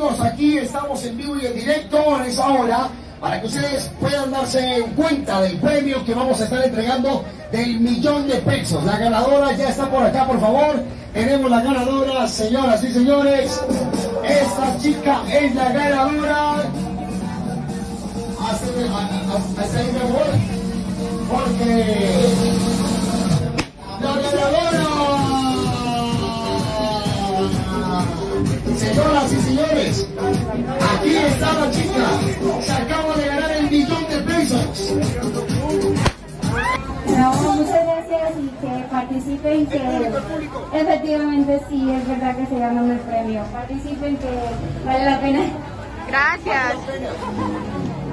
amigos, aquí estamos en vivo y en directo en esa hora para que ustedes puedan darse cuenta del premio que vamos a estar entregando del $1.000.000. La ganadora ya está por acá, por favor. Tenemos la ganadora, señoras y señores. Esta chica es la ganadora. Hasta ahí, mi amor. Porque la ganadora, señoras y señores, aquí está la chica. Se acaba de ganar el $1.000.000. No, muchas gracias y que participen, que efectivamente sí, es verdad que se ganó el premio. Participen, que vale la pena. Gracias.